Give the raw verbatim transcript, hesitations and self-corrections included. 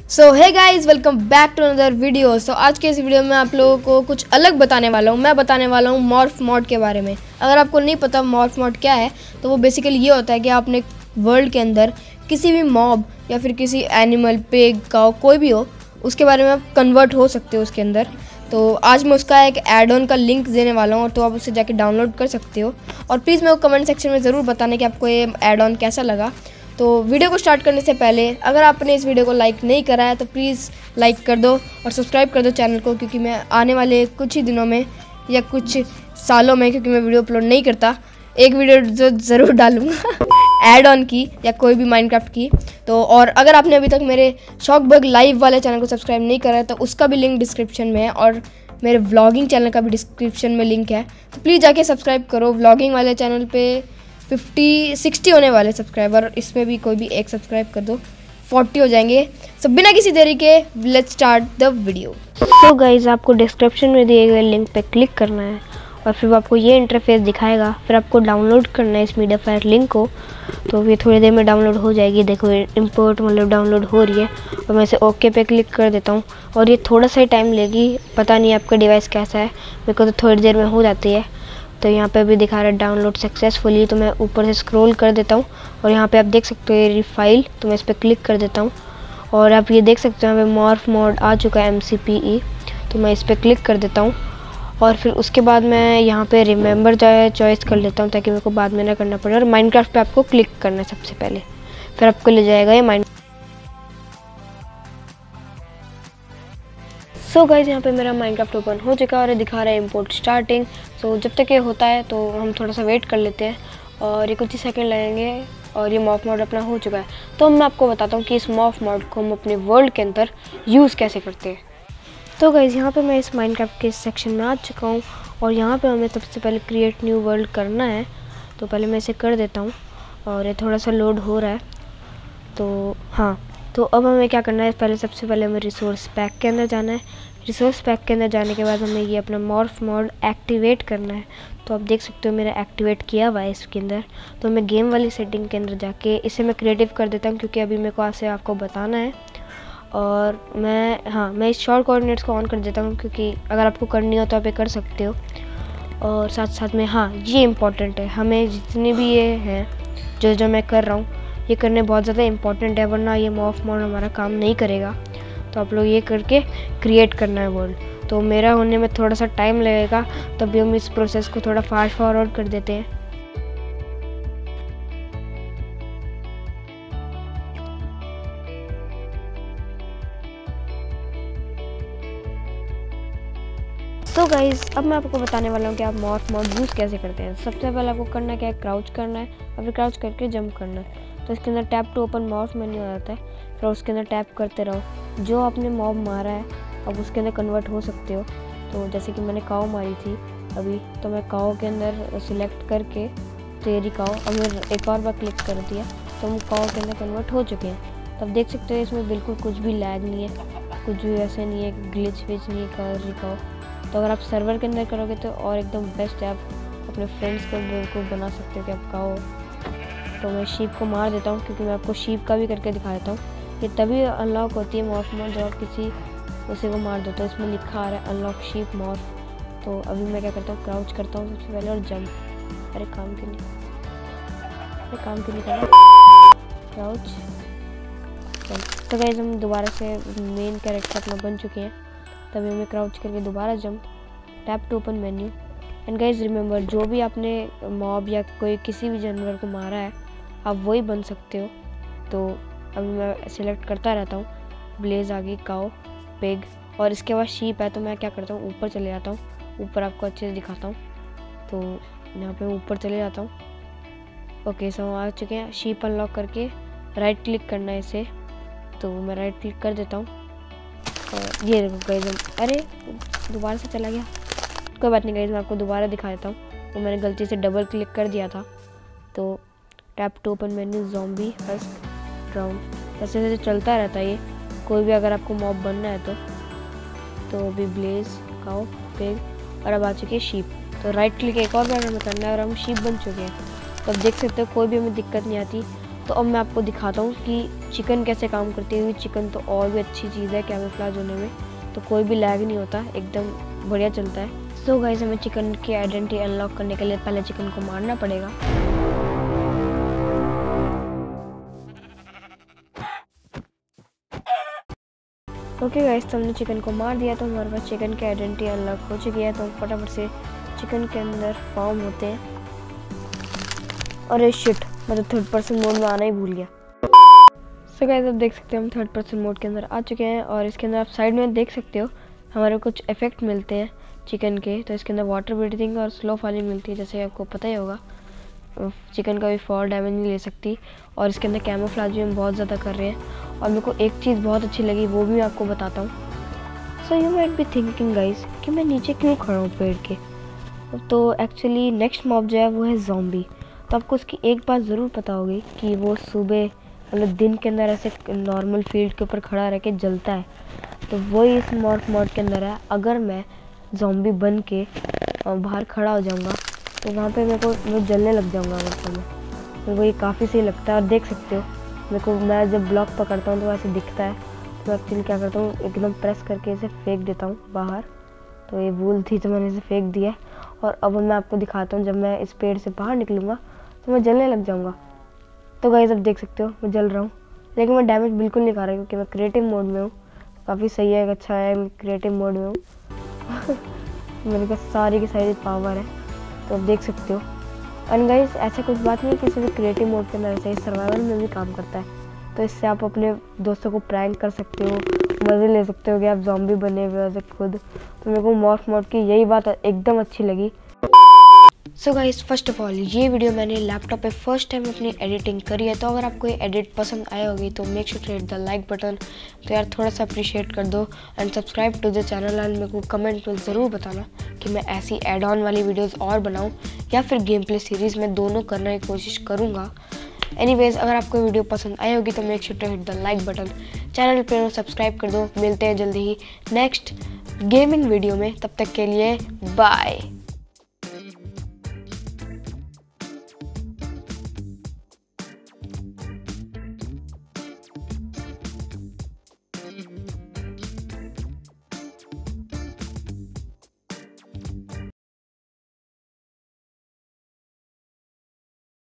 So hey guys, welcome back to another video. So आज के इस वीडियो में आप लोगों को कुछ अलग बताने वाला हूँ। मैं बताने वाला हूँ मॉर्फ मॉड के बारे में। अगर आपको नहीं पता मॉर्फ मॉड क्या है, तो वो बेसिकली ये होता है कि आपने वर्ल्ड के अंदर किसी भी मॉब या फिर किसी एनिमल, पिग, काऊ, कोई भी हो, उसके बारे में आप कन्वर्ट हो सकते हो उसके अंदर। तो आज मैं उसका एक एड ऑन का लिंक देने वाला हूँ, तो आप उसे जाके डाउनलोड कर सकते हो। और प्लीज़ मेरे को कमेंट सेक्शन में ज़रूर बताना कि आपको ये एड ऑन कैसा लगा। तो वीडियो को स्टार्ट करने से पहले अगर आपने इस वीडियो को लाइक नहीं करा है तो प्लीज़ लाइक कर दो और सब्सक्राइब कर दो चैनल को, क्योंकि मैं आने वाले कुछ ही दिनों में या कुछ सालों में, क्योंकि मैं वीडियो अपलोड नहीं करता, एक वीडियो जो ज़रूर डालूँगा एड ऑन की या कोई भी माइनक्राफ्ट की। तो और अगर आपने अभी तक मेरे शॉकबर्ग लाइव वाले चैनल को सब्सक्राइब नहीं करा है तो उसका भी लिंक डिस्क्रिप्शन में है, और मेरे व्लॉगिंग चैनल का भी डिस्क्रिप्शन में लिंक है। तो प्लीज़ जाके सब्सक्राइब करो। व्लॉगिंग वाले चैनल पे फिफ्टी सिक्सटी होने वाले सब्सक्राइबर, इसमें भी कोई भी एक सब्सक्राइब कर दो, फोर्टी हो जाएंगे। सब बिना किसी देरी के लेट्स स्टार्ट द वीडियो। तो गाइज़, आपको डिस्क्रिप्शन में दिए गए लिंक पे क्लिक करना है और फिर आपको ये इंटरफेस दिखाएगा। फिर आपको डाउनलोड करना है इस मीडियाफायर लिंक को। तो ये थोड़ी देर में डाउनलोड हो जाएगी। देखो इंपोर्ट मतलब डाउनलोड हो रही है और मैं इसे ओके पे क्लिक कर देता हूँ और ये थोड़ा सा ही टाइम लेगी। पता नहीं आपका डिवाइस कैसा है, मेरे को तो थोड़ी देर में हो जाती है। तो यहाँ पे भी दिखा रहा है डाउनलोड सक्सेसफुली। तो मैं ऊपर से स्क्रॉल कर देता हूँ और यहाँ पे आप देख सकते हो ये फाइल। तो मैं इस पर क्लिक कर देता हूँ और आप ये देख सकते हो यहाँ पे मॉर्फ मॉड आ चुका है, एम सी पी ई। तो मैं इस पर क्लिक कर देता हूँ और फिर उसके बाद मैं यहाँ पे रिमेंबर चॉइस कर लेता हूँ ताकि मेरे को बाद में ना करना पड़े। और माइनक्राफ्ट पे आपको क्लिक करना है सबसे पहले, फिर आपको ले जाएगा ये माइंड। सो गाइज, यहाँ पे मेरा माइनक्राफ्ट ओपन हो चुका है और ये दिखा रहा है इंपोर्ट स्टार्टिंग। सो जब तक ये होता है तो हम थोड़ा सा वेट कर लेते हैं और ये कुछ ही सेकंड लगेंगे और ये मॉर्फ मॉड अपना हो चुका है। तो मैं आपको बताता हूँ कि इस मॉर्फ मॉड को हम अपने वर्ल्ड के अंदर यूज़ कैसे करते हैं। तो गाइज, यहाँ पे मैं इस माइनक्राफ्ट के सेक्शन में आ चुका हूँ और यहाँ पे हमें सबसे पहले क्रिएट न्यू वर्ल्ड करना है। तो पहले मैं इसे कर देता हूँ और ये थोड़ा सा लोड हो रहा है। तो हाँ, तो अब हमें क्या करना है, पहले सबसे पहले हमें रिसोर्स पैक के अंदर जाना है। रिसोर्स पैक के अंदर जाने के बाद हमें ये अपना मॉर्फ मॉड एक्टिवेट करना है। तो आप देख सकते हो मेरा एक्टिवेट किया हुआ है इसके अंदर। तो मैं गेम वाली सेटिंग के अंदर जाके इसे मैं क्रिएटिव कर देता हूँ, क्योंकि अभी मेरे को आपसे आपको बताना है। और मैं हाँ मैं इस शॉर्ट कोऑर्डिनेट्स को ऑन कर देता हूँ, क्योंकि अगर आपको करनी हो तो आप ये कर सकते हो। और साथ साथ में हाँ ये इम्पॉर्टेंट है, हमें जितने भी ये हैं जो जो मैं कर रहा हूँ ये करने बहुत ज़्यादा इम्पॉर्टेंट है, वरना ये मॉर्फ मॉड हमारा काम नहीं करेगा। तो आप लोग ये करके क्रिएट करना है वर्ल्ड। तो मेरा होने में थोड़ा सा टाइम लगेगा, तभी हम इस प्रोसेस को थोड़ा फास्ट फॉरवर्ड कर देते हैं। तो गाइज़, अब मैं आपको बताने वाला हूँ कि आप मॉर्फ मॉड यूज़ कैसे करते हैं। सबसे पहले आपको करना क्या है, क्राउच करना है और फिर क्राउच करके जंप करना है। तो इसके अंदर tap to open morph menu आ जाता है, फिर उसके अंदर टैप करते रहो। जो आपने मॉब मारा है अब उसके अंदर कन्वर्ट हो सकते हो। तो जैसे कि मैंने काऊ मारी थी अभी, तो मैं काऊ के अंदर सिलेक्ट करके तेरी काऊ, अब मैं एक और बार क्लिक कर दिया तो हम काऊ के अंदर कन्वर्ट हो चुके हैं। तब देख सकते हो इसमें बिल्कुल कुछ भी लैग नहीं है, कुछ भी ऐसे नहीं है, ग्लिच विच नहीं है काऊ। तो अगर आप सर्वर के अंदर करोगे तो और एकदम बेस्ट है, आप अपने फ्रेंड्स को को बना सकते हो कि आप काऊ। तो मैं शीप को मार देता हूँ, क्योंकि मैं आपको शीप का भी करके दिखा देता हूँ। ये तभी अनलॉक होती है मॉर्फ मॉड जब आप किसी उसे को मार दो। तो इसमें लिखा आ रहा है अनलॉक शीप मॉर्फ। तो अभी मैं क्या करता हूँ, क्राउच करता हूँ सबसे पहले और जंप। अरे काम के लिए अरे काम के लिए करना क्राउच। तो गाइस, हम दोबारा से मेन कैरेक्टर अपना बन चुके हैं। तभी हमें क्राउच करके दोबारा jump, tap to open menu. And guys remember, जो भी आपने मॉब या कोई किसी भी जानवर को मारा है आप वही बन सकते हो। तो अभी मैं सिलेक्ट करता रहता हूँ, ब्लेज आ गई, काऊ, पिग और इसके बाद शीप है। तो मैं क्या करता हूँ, ऊपर चले जाता हूँ, ऊपर आपको अच्छे से दिखाता हूँ। तो यहाँ पे ऊपर चले जाता हूँ। ओके, सो हम आ चुके हैं। शीप अनलॉक करके राइट क्लिक करना है इसे। तो मैं राइट क्लिक कर देता हूँ और ये देखो गाइस, अरे दोबारा से चला गया, कोई बात नहीं गाइस, मैं आपको दोबारा दिखा देता हूँ। वो मैंने गलती से डबल क्लिक कर दिया था। तो tap to open menu, zombie, husk, round, ऐसे ऐसे चलता रहता है ये। कोई भी अगर आपको मॉब बनना है तो तो अभी ब्लेज, काऊ, पिग और अब आ चुकी है शीप। तो राइट क्लिक एक और बार हमें करना है और हम शीप बन चुके हैं। तो अब देख सकते हो कोई भी हमें दिक्कत नहीं आती। तो अब मैं आपको दिखाता हूँ कि चिकन कैसे काम करती है। चिकन तो और भी अच्छी चीज़ है कैमोफ्लेज होने में, तो कोई भी लैग नहीं होता, एकदम बढ़िया चलता है। सो गाइस, हमें चिकन की आइडेंटिटी अनलॉक करने के लिए पहले चिकन को मारना पड़ेगा। ओके गाइस, तो हमने चिकन को मार दिया, तो हमारे पास चिकन की आइडेंटिटी अनलॉक हो चुकी है। तो हम फटाफट से चिकन के अंदर फॉर्म होते हैं। और ये शिट, मैं तो थर्ड पर्सन मोड में आना ही भूल गया। सो गाइस, आप देख सकते हो हम थर्ड पर्सन मोड के अंदर आ चुके हैं। और इसके अंदर आप साइड में देख सकते हो हमारे कुछ इफेक्ट मिलते हैं चिकन के। तो इसके अंदर वाटर ब्रीथिंग और स्लो फॉलिंग मिलती है, जैसे आपको पता ही होगा। चिकन का भी फॉल डैमेज नहीं ले सकती। और इसके अंदर कैमोफ्लेज भी हम बहुत ज़्यादा कर रहे हैं। और मेरे को एक चीज़ बहुत अच्छी लगी, वो भी मैं आपको बताता हूँ। So you might be thinking guys कि मैं नीचे क्यों खड़ा हूँ पेड़ के। तो एक्चुअली नेक्स्ट मॉब जो है वो है ज़ॉम्बी। तो आपको उसकी एक बात ज़रूर पता होगी कि वो सुबह मतलब दिन के अंदर ऐसे नॉर्मल फील्ड के ऊपर खड़ा रह के जलता है। तो वही इस मॉर्फ मॉड के अंदर है। अगर मैं ज़ॉम्बी बन के बाहर खड़ा हो जाऊँगा तो वहाँ पे मेरे को मैं जलने लग जाऊँगा। मतलब मैं मेरे को ये काफ़ी सही लगता है। और देख सकते हो मेरे को, मैं जब ब्लॉक पकड़ता हूँ तो ऐसे दिखता है। तो एक्चुअली क्या करता हूँ, एकदम प्रेस करके इसे फेंक देता हूँ बाहर। तो ये वूल थी तो मैंने इसे फेंक दिया। और अब मैं आपको दिखाता हूँ, जब मैं इस पेड़ से बाहर निकलूँगा तो मैं जलने लग जाऊँगा। तो गाइस, अब देख सकते हो मैं जल रहा हूँ, लेकिन मैं डैमेज बिल्कुल नहीं खा रहा क्योंकि मैं क्रिएटिव मोड में हूँ। काफ़ी सही है, अच्छा है, मैं क्रिएटिव मोड में हूँ। मेरे पास सारी की सारी पावर है, तो आप देख सकते हो। एंड गाइस, ऐसा कुछ बात नहीं कि सिर्फ क्रिएटिव मोड के अंदर, ऐसे ही सर्वाइवल में भी काम करता है। तो इससे आप अपने दोस्तों को प्रैंक कर सकते हो, मज़े ले सकते हो कि आप ज़ॉम्बी बने हुए हो खुद। तो मेरे को मॉर्फ मोड की यही बात एकदम अच्छी लगी। So guys, first of all ये वीडियो मैंने लैपटॉप पे फर्स्ट टाइम अपनी एडिटिंग करी है। तो अगर आपको ये एडिट पसंद आया होगी तो make sure to hit the like button. तो यार थोड़ा सा अप्रिशिएट कर दो and subscribe to the channel. And मेरे को कमेंट में ज़रूर बताना कि मैं ऐसी एड ऑन वाली वीडियोस और बनाऊं या फिर गेम प्ले सीरीज़ में दोनों करने की कोशिश करूँगा। एनीवेज, अगर आपको वीडियो पसंद आई होगी तो make sure to hit the like button, channel पर सब्सक्राइब कर दो। मिलते हैं जल्दी ही नेक्स्ट गेमिंग वीडियो में, तब तक के लिए बाय।